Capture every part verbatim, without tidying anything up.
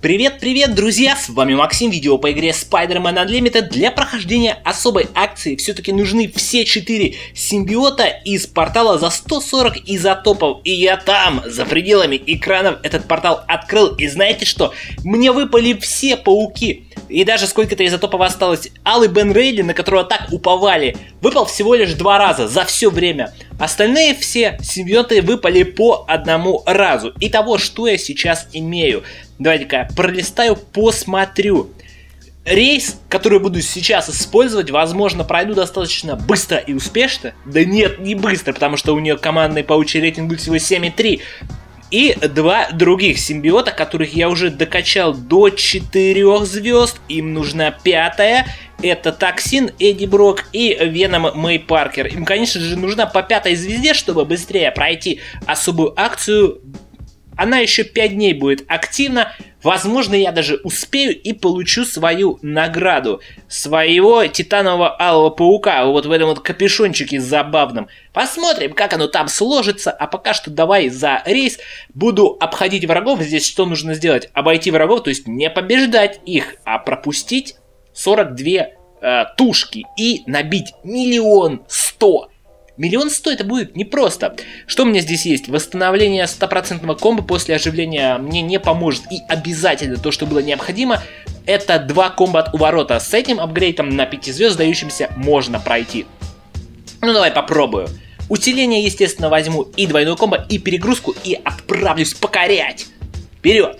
Привет-привет, друзья! С вами Максим, видео по игре Spider-Man Unlimited. Для прохождения особой акции все-таки нужны все четыре симбиота из портала за сто сорок изотопов. И я там, за пределами экранов, этот портал открыл. И знаете что? Мне выпали все пауки. И даже сколько-то изотопов осталось. Алый Бен Рейли, на которого так уповали, выпал всего лишь два раза за все время. Остальные все симбионты выпали по одному разу. Итого, что я сейчас имею? Давайте-ка пролистаю, посмотрю. Рейс, который буду сейчас использовать, возможно, пройду достаточно быстро и успешно. Да нет, не быстро, потому что у нее командный паучий рейтинг будет всего семь и три. И два других симбиота, которых я уже докачал до четырёх звезд. Им нужна пятая. Это Токсин, Эдди Брок и Веном Мэй Паркер. Им, конечно же, нужна по пятой звезде, чтобы быстрее пройти особую акцию. Она еще пять дней будет активна. Возможно, я даже успею и получу свою награду. Своего титанового алого паука. Вот в этом вот капюшончике забавном. Посмотрим, как оно там сложится. А пока что давай за рейс. Буду обходить врагов. Здесь что нужно сделать? Обойти врагов, то есть не побеждать их, а пропустить сорок две э, тушки. И набить миллион сто. Миллион сто это будет непросто. Что у меня здесь есть? Восстановление стопроцентного комбо после оживления мне не поможет. И обязательно то, что было необходимо, это два комбо от уворота. С этим апгрейдом на пяти звезд, дающимся, можно пройти. Ну давай попробую. Усиление, естественно, возьму и двойную комбо, и перегрузку, и отправлюсь покорять. Вперед!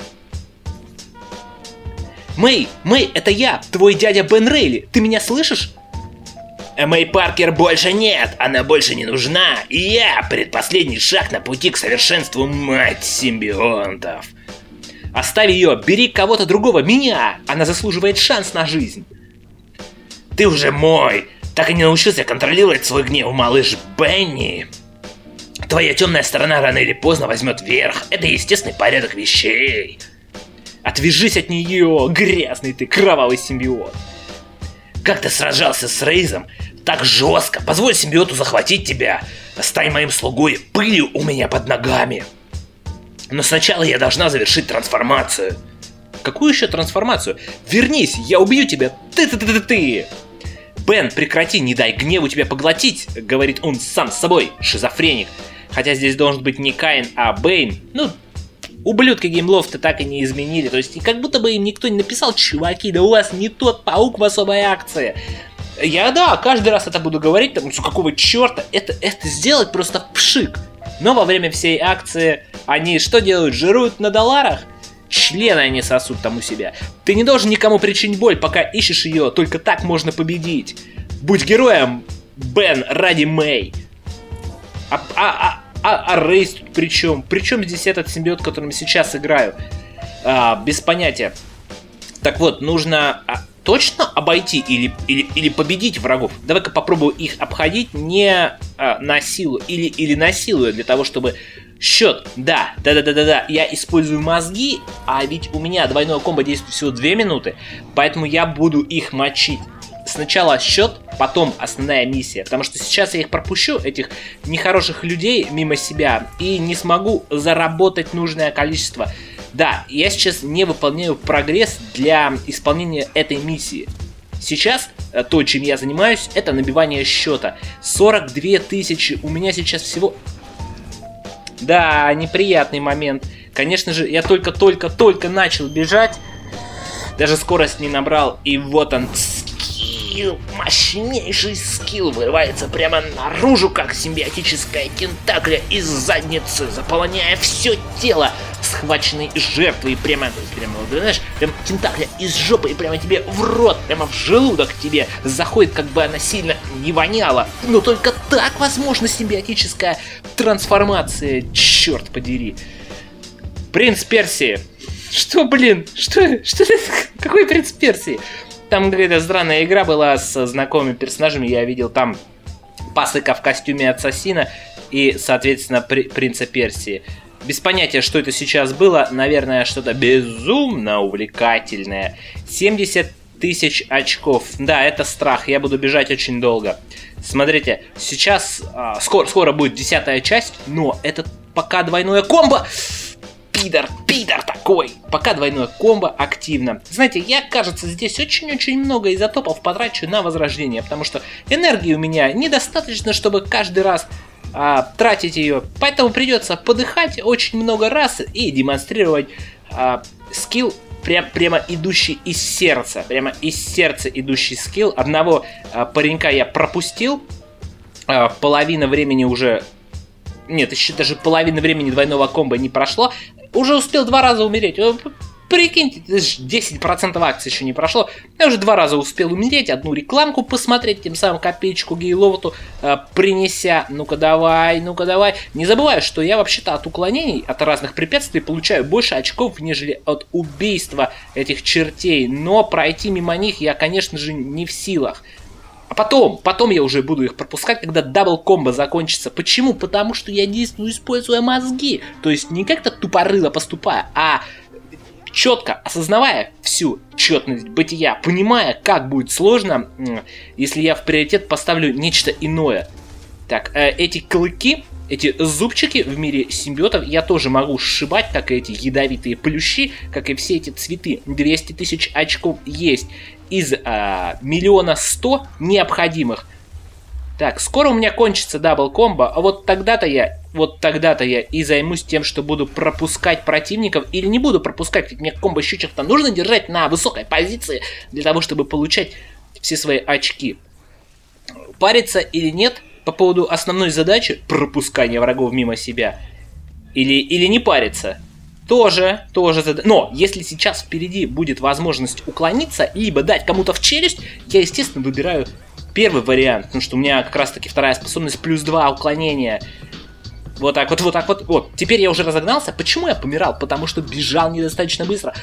Мэй, Мэй, это я, твой дядя Бен Рейли. Ты меня слышишь? Мэй Паркер больше нет, она больше не нужна, и я предпоследний шаг на пути к совершенству, мать симбионтов. Оставь ее, бери кого-то другого, меня, она заслуживает шанс на жизнь. Ты уже мой, так и не научился контролировать свой гнев, малыш Бенни. Твоя темная сторона рано или поздно возьмет верх, это естественный порядок вещей. Отвяжись от нее, грязный ты, кровавый симбиот. Как ты сражался с Рейзом так жестко, позволь симбиоту захватить тебя, стань моим слугой, пылью у меня под ногами. Но сначала я должна завершить трансформацию. Какую еще трансформацию? Вернись, я убью тебя, ты-ты-ты-ты-ты. Бен, прекрати, не дай гневу тебя поглотить, говорит он сам с собой, шизофреник. Хотя здесь должен быть не Каин, а Бэйн, ну... Ублюдки геймлофта так и не изменили, то есть как будто бы им никто не написал: чуваки, да у вас не тот паук в особой акции. Я, да, каждый раз это буду говорить, потому что какого черта, это, это сделать просто пшик. Но во время всей акции они что делают? Жируют на долларах? Члены они сосут там у себя. Ты не должен никому причинить боль, пока ищешь ее, только так можно победить. Будь героем, Бен, ради Мэй. А... а, а А, а Рейс тут при чем? Причем здесь этот симбиот, которым сейчас играю? А, без понятия. Так вот, нужно а, точно обойти или, или, или победить врагов? Давай-ка попробую их обходить не а, на силу или, или насилуя, для того, чтобы... Счет, да, да-да-да-да-да, я использую мозги, а ведь у меня двойное комбо действует всего две минуты, поэтому я буду их мочить. Сначала счет, потом основная миссия, потому что сейчас я их пропущу, этих нехороших людей, мимо себя, и не смогу заработать нужное количество. Да, я сейчас не выполняю прогресс для исполнения этой миссии. Сейчас то, чем я занимаюсь, это набивание счета. сорок две тысячи, у меня сейчас всего... Да, неприятный момент. Конечно же, я только-только-только начал бежать, даже скорость не набрал, и вот он... Мощнейший скилл вырывается прямо наружу, как симбиотическая тентакля из задницы, заполняя все тело схваченной жертвой. Прямо, прямо, знаешь, прям тентакля из жопы и прямо тебе в рот, прямо в желудок тебе заходит, как бы она сильно не воняла. Но только так возможна симбиотическая трансформация, черт подери. Принц Персии. Что, блин, что, что это? Какой принц Персии? Там какая-то странная игра была с знакомыми персонажами. Я видел там Пасыка в костюме ассасина и, соответственно, при принца Персии. Без понятия, что это сейчас было. Наверное, что-то безумно увлекательное. семьдесят тысяч очков. Да, это страх. Я буду бежать очень долго. Смотрите, сейчас а, скоро, скоро будет десятая часть, но это пока двойное комбо. пидор, пидор такой. Пока двойное комбо активно. Знаете, я, кажется, здесь очень-очень много изотопов потрачу на возрождение, потому что энергии у меня недостаточно, чтобы каждый раз а, тратить ее. Поэтому придется подыхать очень много раз и демонстрировать а, скилл, прям, прямо идущий из сердца. Прямо из сердца идущий скилл. Одного а, паренька я пропустил. А, половина времени уже... Нет, еще даже половина времени двойного комбо не прошло. Уже успел два раза умереть. Прикиньте, десять процентов акций еще не прошло. Я уже два раза успел умереть, одну рекламку посмотреть, тем самым копеечку Гейловату э, принеся. Ну-ка давай, ну-ка давай. Не забываю, что я вообще-то от уклонений, от разных препятствий получаю больше очков, нежели от убийства этих чертей. Но пройти мимо них я, конечно же, не в силах. А потом, потом я уже буду их пропускать, когда дабл-комбо закончится. Почему? Потому что я действую, используя мозги. То есть не как-то тупорыло поступая, а четко осознавая всю четность бытия, понимая, как будет сложно, если я в приоритет поставлю нечто иное. Так, эти клыки, эти зубчики в мире симбиотов я тоже могу сшибать, как и эти ядовитые плющи, как и все эти цветы. двести тысяч очков есть из а, миллиона сто необходимых. Так, скоро у меня кончится дабл комбо, а вот тогда-то я, вот тогда-то я и займусь тем, что буду пропускать противников, или не буду пропускать, ведь мне комбо-щучек-то нужно держать на высокой позиции, для того, чтобы получать все свои очки. Париться или нет по поводу основной задачи пропускания врагов мимо себя, или, или не париться? Тоже, тоже задача. Но если сейчас впереди будет возможность уклониться, либо дать кому-то в челюсть, я, естественно, выбираю первый вариант, потому что у меня как раз-таки вторая способность плюс два уклонения. Вот так вот, вот так вот. Вот, теперь я уже разогнался. Почему я помирал? Потому что бежал недостаточно быстро.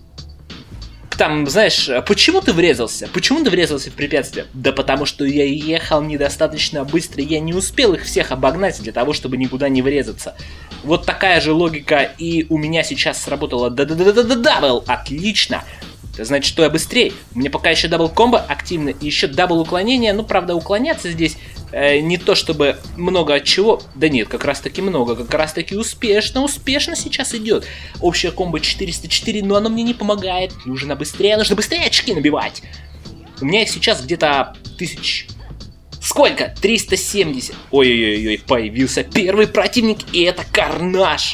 Там, знаешь, почему ты врезался? Почему ты врезался в препятствие? Да потому что я ехал недостаточно быстро, я не успел их всех обогнать для того, чтобы никуда не врезаться. Вот такая же логика и у меня сейчас сработала. Да-да-да-да-да-дабл! Отлично! Это значит, что я быстрее. У меня пока еще дабл комбо активно и еще дабл уклонение. Ну, правда, уклоняться здесь э, не то чтобы много от чего. Да нет, как раз таки много. Как раз таки успешно, успешно сейчас идет. Общее комбо четыреста четыре, но оно мне не помогает. Нужно быстрее, нужно быстрее очки набивать. У меня их сейчас где-то тысяч... Сколько? триста семьдесят. Ой-ой-ой, появился первый противник, и это Карнаж.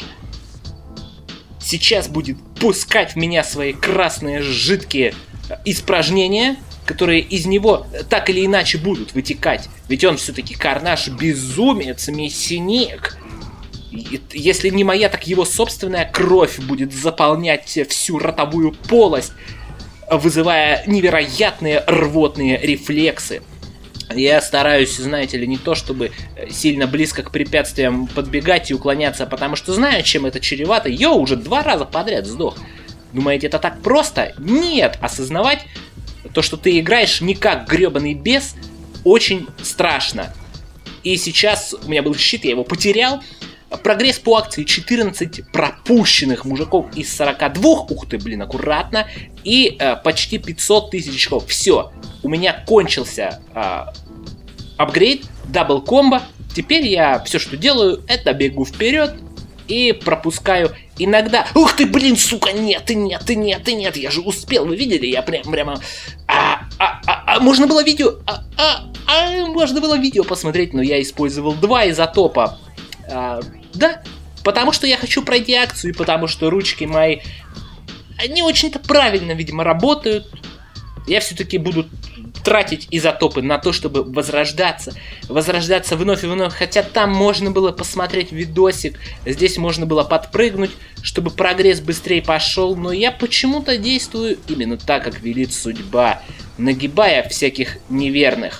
Сейчас будет пускать в меня свои красные жидкие испражнения, которые из него так или иначе будут вытекать. Ведь он все-таки Карнаж, безумец, мясник. И если не моя, так его собственная кровь будет заполнять всю ротовую полость, вызывая невероятные рвотные рефлексы. Я стараюсь, знаете ли, не то чтобы сильно близко к препятствиям подбегать и уклоняться, потому что знаю, чем это чревато. Йо, уже два раза подряд сдох. Думаете, это так просто? Нет, осознавать то, что ты играешь не как гребаный бес, очень страшно. И сейчас у меня был щит, я его потерял. Прогресс по акции четырнадцать пропущенных мужиков из сорока двух. Ух ты, блин, аккуратно. И э, почти пятьсот тысяч очков. Все, у меня кончился э, апгрейд, дабл комбо. Теперь я все, что делаю, это бегу вперед и пропускаю иногда. Ух ты, блин, сука, нет, и нет, и нет, и нет. Я же успел, вы видели? Я прям прямо... А, а, а, а, можно было видео... А, а, а, можно было видео посмотреть, но я использовал два изотопа. А, да, потому что я хочу пройти акцию, и потому что ручки мои не очень-то правильно, видимо, работают. Я все-таки буду тратить изотопы на то, чтобы возрождаться. Возрождаться вновь и вновь, хотя там можно было посмотреть видосик, здесь можно было подпрыгнуть, чтобы прогресс быстрее пошел, но я почему-то действую именно так, как велит судьба, нагибая всяких неверных.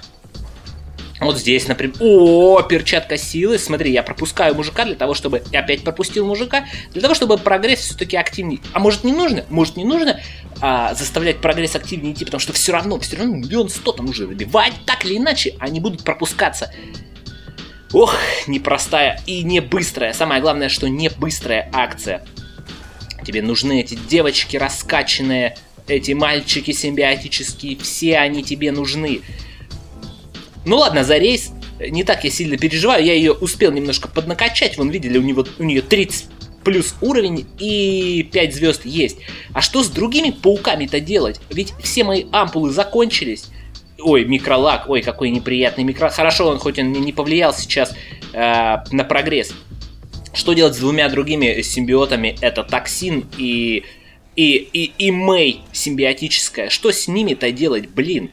Вот здесь, например... О, перчатка силы. Смотри, я пропускаю мужика для того, чтобы... Я опять пропустил мужика. Для того, чтобы прогресс все-таки активнее... А может не нужно? Может не нужно а, заставлять прогресс активнее идти, потому что все равно, все равно миллион сто там нужно выбивать. Так или иначе, они будут пропускаться. Ох, непростая и не быстрая. Самое главное, что не быстрая акция. Тебе нужны эти девочки раскачанные, эти мальчики симбиотические. Все они тебе нужны. Ну ладно, за рейс не так я сильно переживаю, я ее успел немножко поднакачать, вон видели, у, него, у нее тридцать плюс уровень и пять звезд есть. А что с другими пауками-то делать? Ведь все мои ампулы закончились. Ой, микролаг, ой, какой неприятный микро... Хорошо, он хоть он не повлиял сейчас э, на прогресс. Что делать с двумя другими симбиотами? Это токсин и... И, и, и Мэй симбиотическая. Что с ними-то делать, блин?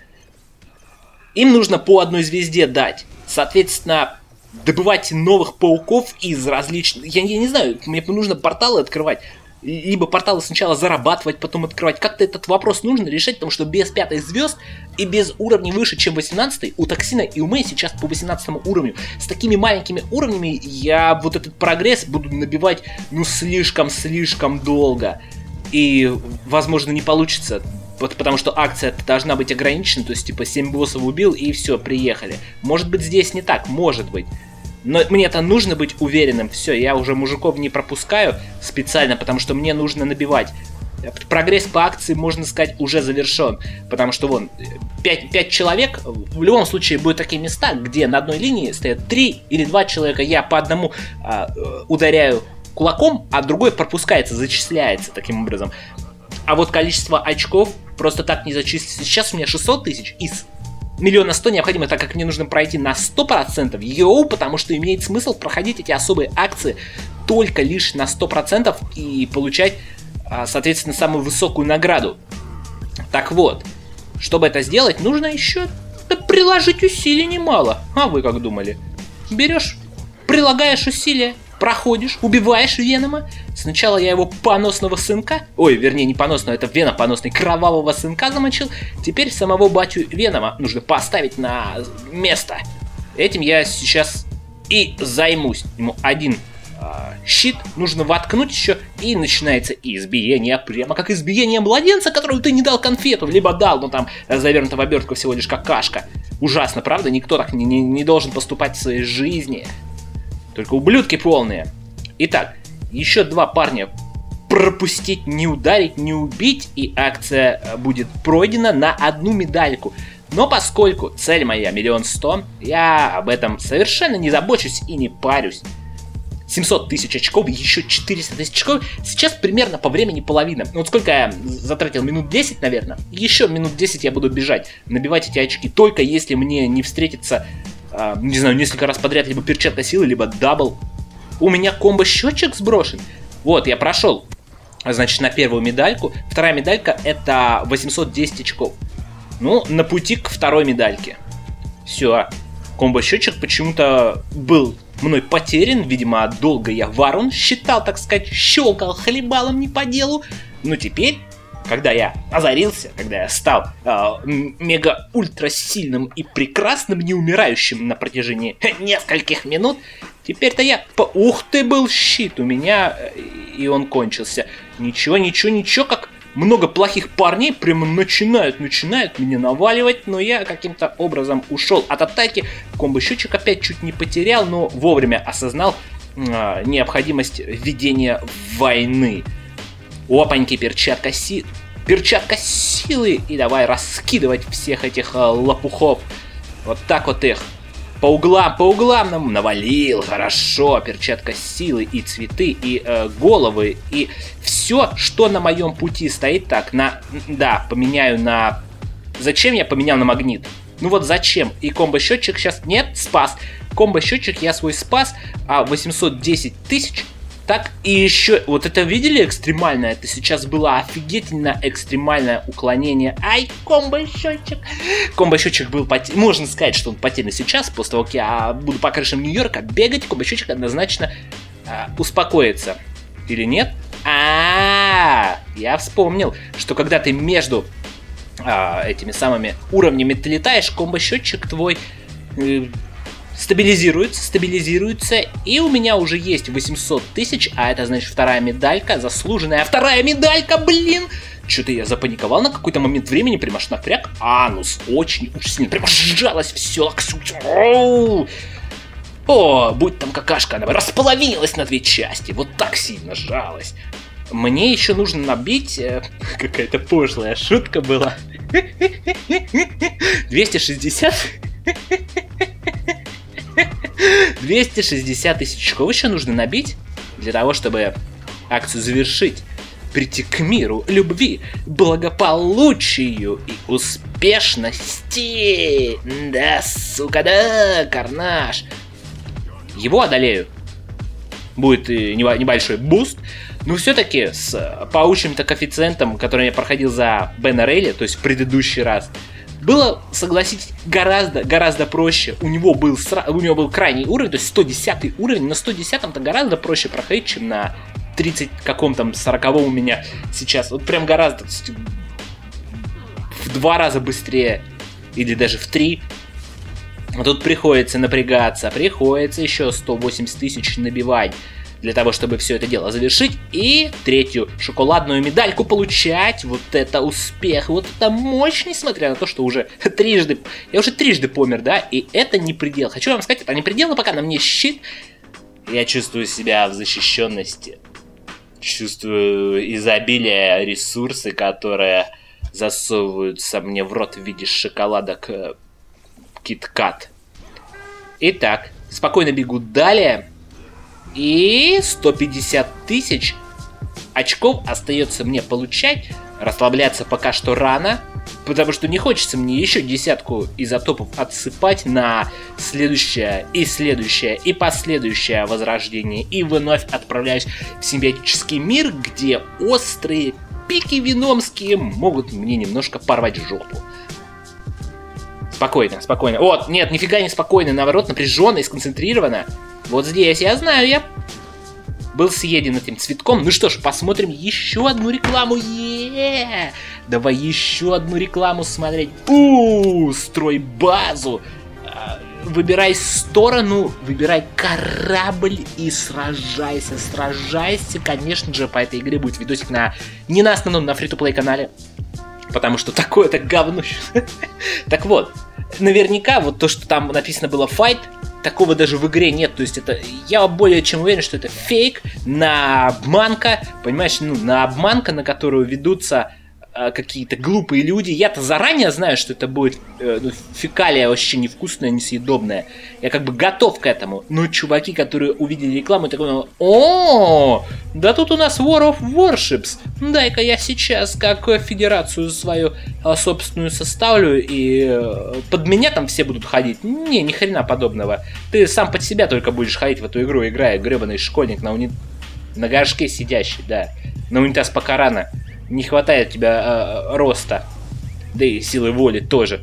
Им нужно по одной звезде дать. Соответственно, добывать новых пауков из различных... Я, я не знаю, мне нужно порталы открывать. Либо порталы сначала зарабатывать, потом открывать. Как-то этот вопрос нужно решать, потому что без пятой звезд и без уровней выше, чем восемнадцатый, у Токсина и у Мэй сейчас по восемнадцатому уровню. С такими маленькими уровнями я вот этот прогресс буду набивать, ну, слишком-слишком долго. И, возможно, не получится, потому что акция должна быть ограничена, то есть, типа, семь боссов убил и все, приехали. Может быть, здесь не так, может быть. Но мне-то нужно быть уверенным. Все, я уже мужиков не пропускаю специально, потому что мне нужно набивать. Прогресс по акции, можно сказать, уже завершен. Потому что, вон, пять человек, в любом случае, будут такие места, где на одной линии стоят три или два человека. Я по одному а, ударяю кулаком, а другой пропускается, зачисляется таким образом. А вот количество очков просто так не зачислится. Сейчас у меня шестьсот тысяч из миллиона сто необходимо, так как мне нужно пройти на сто процентов. Йоу, потому что имеет смысл проходить эти особые акции только лишь на сто процентов и получать, соответственно, самую высокую награду. Так вот, чтобы это сделать, нужно еще приложить усилий немало. А вы как думали? Берешь, прилагаешь усилия, проходишь, убиваешь Венома. Сначала я его поносного сынка, ой, вернее, не поносного, это Веном поносный, кровавого сынка замочил. Теперь самого батю Венома нужно поставить на место. Этим я сейчас и займусь. Ему один э, щит нужно воткнуть еще, и начинается избиение, прямо как избиение младенца, которому ты не дал конфету, либо дал, но там завернута в обертку всего лишь какашка. Ужасно, правда? Никто так не, не, не должен поступать в своей жизни. Только ублюдки полные. Итак, еще два парня пропустить, не ударить, не убить, и акция будет пройдена на одну медальку. Но поскольку цель моя миллион сто, я об этом совершенно не забочусь и не парюсь. семьсот тысяч очков, еще четыреста тысяч очков, сейчас примерно по времени половина. Ну вот сколько я затратил, минут десять, наверное. Еще минут десять я буду бежать, набивать эти очки, только если мне не встретится... Uh, не знаю, несколько раз подряд либо перчатка силы, либо дабл. У меня комбо-счетчик сброшен. Вот, я прошел, значит, на первую медальку. Вторая медалька это восемьсот десять очков. Ну, на пути к второй медальке. Все. Комбо-счетчик почему-то был мной потерян. Видимо, долго я ворон считал, так сказать, щелкал хлебалом не по делу. Но теперь... Когда я озарился, когда я стал э, мега-ультра сильным и прекрасным, неумирающим на протяжении нескольких минут, теперь-то я... По... Ух ты, был щит у меня, и он кончился. Ничего, ничего, ничего, как много плохих парней прямо начинают, начинают меня наваливать, но я каким-то образом ушел от атаки. Комбо-счетчик опять чуть не потерял, но вовремя осознал э, необходимость ведения войны. Опаньки, перчатка силы. Перчатка силы. И давай раскидывать всех этих э, лопухов. Вот так вот их. По углам, по углам нам навалил. Хорошо. Перчатка силы и цветы, и э, головы. И все, что на моем пути стоит. Так, на... Да, поменяю на... Зачем я поменял на магнит? Ну вот зачем? И комбо-счетчик сейчас... Нет, спас. Комбо-счетчик я свой спас. А восемьсот десять тысяч... Так, и еще, вот это видели экстремальное? Это сейчас было офигительно экстремальное уклонение. Ай, комбо-счетчик. Комбо-счетчик был потерян. Можно сказать, что он потерян сейчас. После того, как я буду по крышам Нью-Йорка бегать, комбо-счетчик однозначно а, успокоится. Или нет? А, -а, а, я вспомнил, что когда ты между а, этими самыми уровнями ты летаешь, комбо-счетчик твой... Э, Стабилизируется, стабилизируется, и у меня уже есть восемьсот тысяч, а это значит вторая медалька, заслуженная вторая медалька, блин! Что-то я запаниковал на какой-то момент времени, прямо аж напряг анус, очень уж сильно, прямо сжалось все. О, будь там какашка, она бы располовинилась на две части, вот так сильно сжалась. Мне еще нужно набить, э, какая-то пошлая шутка была, двести шестьдесят... двести шестьдесят тысяч очков еще нужно набить для того, чтобы акцию завершить, прийти к миру, любви, благополучию и успешности. Да, сука, да, Карнаж. Его одолею. Будет небольшой буст. Но все-таки с паучьим-то коэффициентом, который я проходил за Бена Рейли, то есть в предыдущий раз, было, согласитесь, гораздо, гораздо проще. У него был, у него был крайний уровень, то есть сто десятый уровень. На сто десятом-то гораздо проще проходить, чем на тридцать каком-то сороковом у меня сейчас. Вот прям гораздо, в два раза быстрее, или даже в три. А тут приходится напрягаться, приходится еще сто восемьдесят тысяч набивать для того, чтобы все это дело завершить. И третью шоколадную медальку получать. Вот это успех, вот это мощь, несмотря на то, что уже трижды, я уже трижды помер, да, и это не предел. Хочу вам сказать, это не предел, пока на мне щит. Я чувствую себя в защищенности. Чувствую изобилие ресурсы, которые засовываются мне в рот в виде шоколадок Кит-Кат. Итак, спокойно бегу далее. И сто пятьдесят тысяч очков остается мне получать. Расслабляться пока что рано, потому что не хочется мне еще десятку изотопов отсыпать на следующее и следующее и последующее возрождение. И вновь отправляюсь в симбиотический мир, где острые пики веномские могут мне немножко порвать жопу. Спокойно, спокойно. Вот, нет, нифига не спокойно, наоборот, напряженно и сконцентрировано. Вот здесь, я знаю, я был съеден этим цветком. Ну что ж, посмотрим еще одну рекламу. Е-е-е! Давай еще одну рекламу смотреть. У-у-у, строй базу. Выбирай сторону, выбирай корабль и сражайся. Сражайся, конечно же, по этой игре будет видосик на не на основном, на фри-то-плей канале. Потому что такое-то говно. Так вот, наверняка вот то, что там написано было fight, такого даже в игре нет. То есть это, я более чем уверен, что это фейк, на обманка, понимаешь, ну, на обманка, на которую ведутся э, какие-то глупые люди. Я-то заранее знаю, что это будет э, ну, фекалия вообще невкусная, несъедобная. Я как бы готов к этому. Но чуваки, которые увидели рекламу, такой: о, да тут у нас War of Warships. Дай-ка я сейчас как федерацию свою а, собственную составлю, и э, под меня там все будут ходить. Не, ни хрена подобного. Ты сам под себя только будешь ходить в эту игру, играя, гребаный школьник на, уни... на горшке сидящий, да. На унитаз пока рано. Не хватает тебя э, роста. Да и силы воли тоже.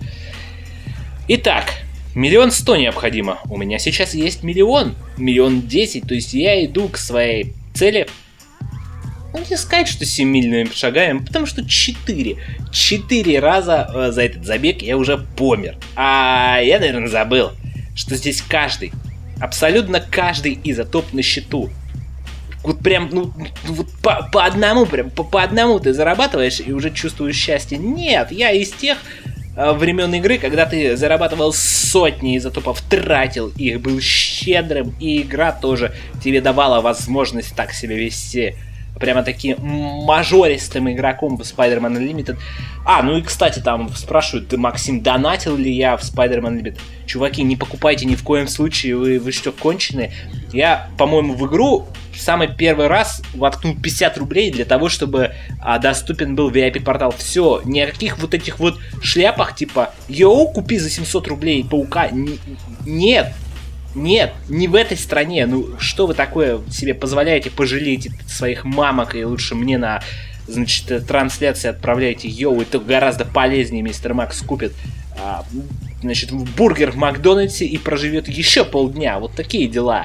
Итак, миллион сто необходимо. У меня сейчас есть миллион. Миллион десять. То есть я иду к своей цели. Ну, не сказать, что семимильными шагами, потому что четыре. Четыре раза э, за этот забег я уже помер. А я, наверное, забыл, что здесь каждый, абсолютно каждый изотоп на счету. Вот прям, ну, вот по, по одному, прям по, по одному ты зарабатываешь и уже чувствуешь счастье. Нет, я из тех э, времен игры, когда ты зарабатывал сотни изотопов, тратил их, был щедрым, и игра тоже тебе давала возможность так себя вести. Прямо таким мажористым игроком в Spider-Man Unlimited. А, ну и, кстати, там спрашивают, ты, Максим, донатил ли я в Spider-Man Unlimited? Чуваки, не покупайте ни в коем случае, вы, вы что, конченые? Я, по-моему, в игру в самый первый раз воткнул пятьдесят рублей для того, чтобы а, доступен был ви ай пи-портал. Все, ни о каких вот этих вот шляпах, типа, йоу, купи за семьсот рублей паука. Н- нет. Нет, не в этой стране. Ну, что вы такое себе позволяете? Пожалейте своих мамок и лучше мне на, значит, трансляции отправляйте. Йоу, это гораздо полезнее. Мистер Макс купит, а, значит, бургер в Макдональдсе и проживет еще полдня. Вот такие дела.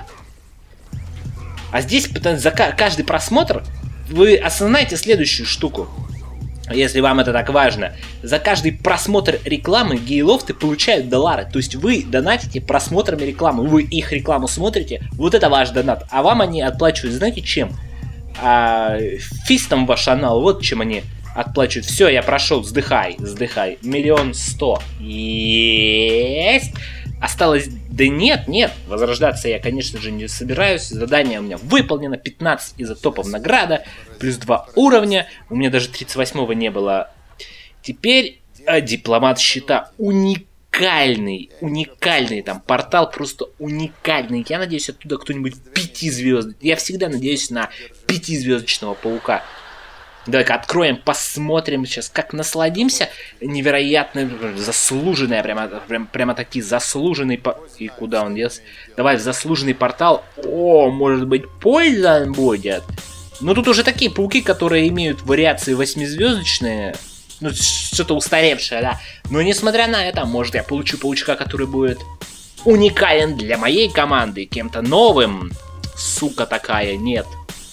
А здесь за каждый просмотр вы осознаете следующую штуку. Если вам это так важно, за каждый просмотр рекламы гейлофты получают доллары. То есть вы донатите просмотрами рекламы, вы их рекламу смотрите, вот это ваш донат. А вам они отплачивают, знаете чем? А, фистом ваш анал, вот чем они отплачивают. Все, я прошел, вздыхай, вздыхай. Миллион сто. Есть! Осталось... Да нет, нет, возрождаться я, конечно же, не собираюсь. Задание у меня выполнено, пятнадцать изотопов награда, плюс два уровня. У меня даже тридцать восьмого не было. Теперь э, дипломат щита. Уникальный уникальный, уникальный там портал, просто уникальный. Я надеюсь, оттуда кто-нибудь пятизвездный. Я всегда надеюсь на пятизвездочного паука. Давай-ка откроем, посмотрим сейчас, как насладимся. Невероятно заслуженная, прямо, прямо, прямо таки заслуженный... По... И куда он делся? Давай в заслуженный портал. О, может быть, польза будет. Но тут уже такие пауки, которые имеют вариации восьмизвездочные. Ну, что-то устаревшее, да. Но несмотря на это, может, я получу паучка, который будет уникален для моей команды. Кем-то новым. Сука такая, нет.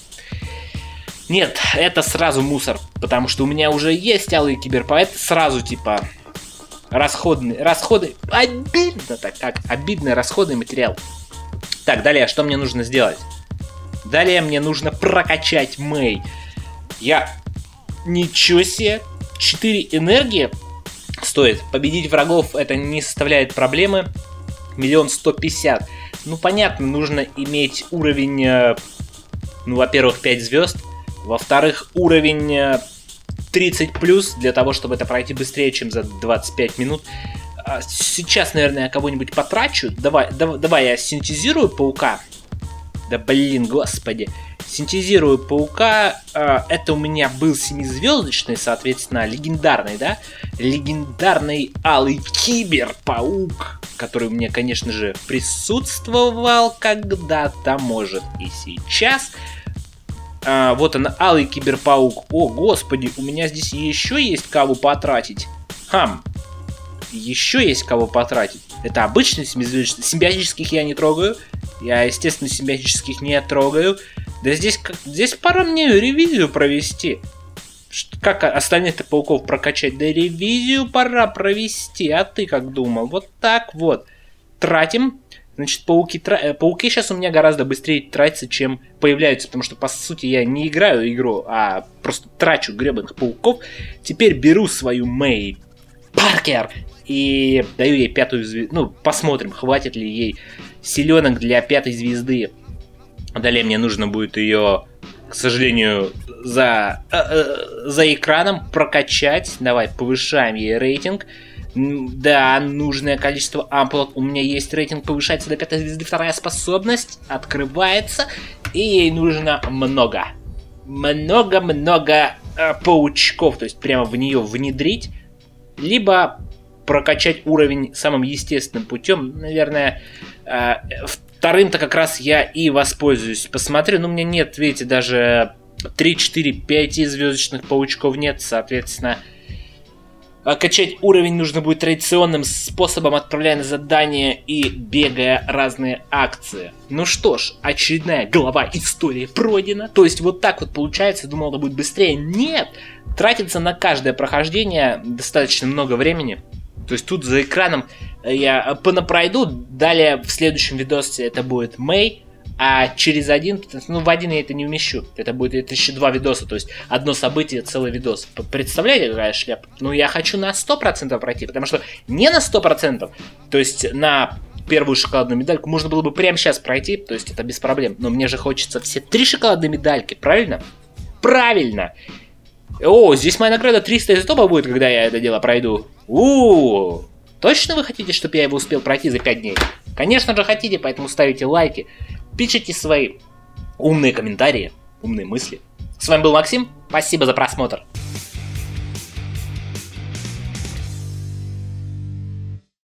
Нет, это сразу мусор. Потому что у меня уже есть алый киберпоэт. Сразу, типа, расходный. Расходы. Обидно так, как обидный расходный материал. Так, далее, что мне нужно сделать? Далее мне нужно прокачать Мэй. Я... Ничего себе. четыре энергии стоит. Победить врагов это не составляет проблемы. Миллион сто пятьдесят. Ну, понятно, нужно иметь уровень... Ну, во-первых, пять звезд. Во-вторых, уровень тридцать плюс. Для того, чтобы это пройти быстрее, чем за двадцать пять минут. Сейчас, наверное, я кого-нибудь потрачу. Давай, давай, давай я синтезирую паука. Да блин, господи. Синтезирую паука. Это у меня был семизвездочный, соответственно, легендарный, да? Легендарный алый киберпаук, который у меня, конечно же, присутствовал когда-то, может и сейчас. А, вот он, алый киберпаук. О, господи, у меня здесь еще есть кого потратить. Хам. Еще есть кого потратить. Это обычный семизвездочный. Симбиотических я не трогаю. Я, естественно, симбиотических не трогаю. Да здесь, как, здесь пора мне ревизию провести. Что, как остальных-то пауков прокачать? Да ревизию пора провести. А ты как думал? Вот так вот. Тратим. Значит, пауки, тра... пауки сейчас у меня гораздо быстрее тратятся, чем появляются. Потому что, по сути, я не играю игру, а просто трачу гребаных пауков. Теперь беру свою Мэй Паркер и даю ей пятую звезду. Ну, посмотрим, хватит ли ей силенок для пятой звезды. Далее мне нужно будет ее, к сожалению, за, э, э, за экраном прокачать. Давай, повышаем ей рейтинг. Да, нужное количество ампулок. У меня есть рейтинг, повышается до пятой звезды. Вторая способность открывается. И ей нужно много. Много-много э, паучков. То есть прямо в нее внедрить. Либо прокачать уровень самым естественным путем. Наверное, э, вторым-то как раз я и воспользуюсь. Посмотрю, ну у меня нет, видите, даже три, четыре, пять звездочных паучков нет. Соответственно, качать уровень нужно будет традиционным способом, отправляя на задания и бегая разные акции. Ну что ж, очередная глава истории пройдена. То есть вот так вот получается, думал, это будет быстрее. Нет! Тратится на каждое прохождение достаточно много времени. То есть тут за экраном я понапройду. Далее в следующем видосе это будет Мэй. А через один, ну в один я это не умещу. Это будет это еще два видоса. То есть одно событие, целый видос. Представляете, какая шляпа? Ну я хочу на сто процентов пройти. Потому что не на сто процентов. То есть на первую шоколадную медальку можно было бы прямо сейчас пройти. То есть это без проблем. Но мне же хочется все три шоколадные медальки. Правильно? Правильно! О, здесь моя награда триста изотопов будет, когда я это дело пройду. У-у-у. Точно вы хотите, чтобы я его успел пройти за пять дней? Конечно же хотите, поэтому ставите лайки. Пишите свои умные комментарии, умные мысли. С вами был Максим, спасибо за просмотр.